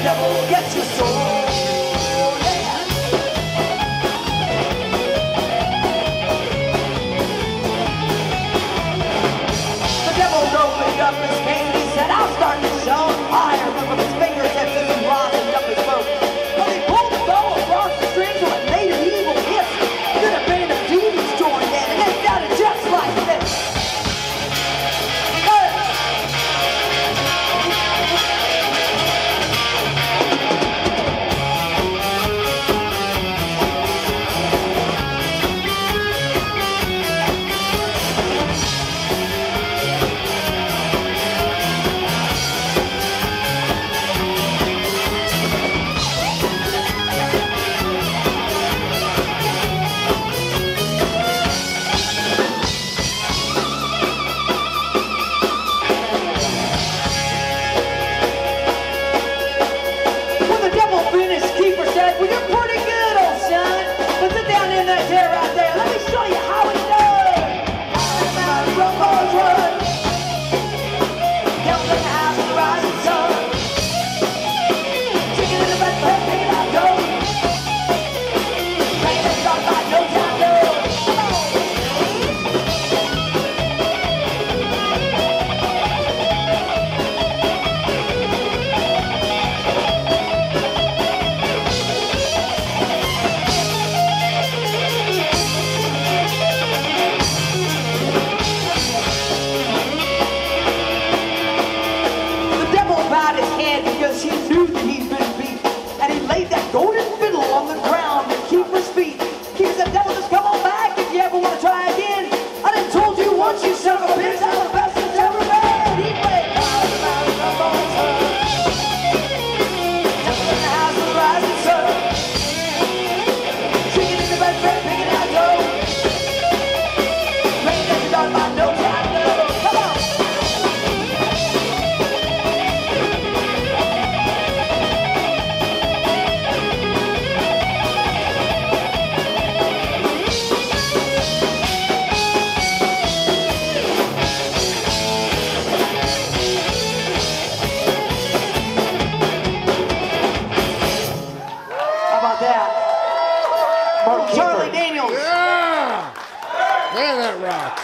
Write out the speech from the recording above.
devil gets your soul. The devil opened up his cane, he said, I'll start the show. I remember his fingertips as he rosined up his boat. But he pulled the bow across the strings with a made an evil hiss. Then a band of demons joined in, and it sounded just like this. Well, you're pretty good, old son. But sit down in that chair right there. Let me show you how it's done. Out of Rumbo's run. Down to the house of the rising sun. Chicken in the bed, picking out gold. Rain is gone by no time, no. Because he knew that he'd been beat, and he laid that golden fiddle on the ground to keep his feet. He said, devil, just come on back if you ever want to try again. I done told you once, you son of a bitch, I'm the best that's ever been. He played out of Rumbo's run. Devil in the house of the rising sun. Chicken in the bed, picking out dough. Rain is done by no time, no. Come on. Mark Charlie Kiefer. Daniels. Yeah! Man, that rock.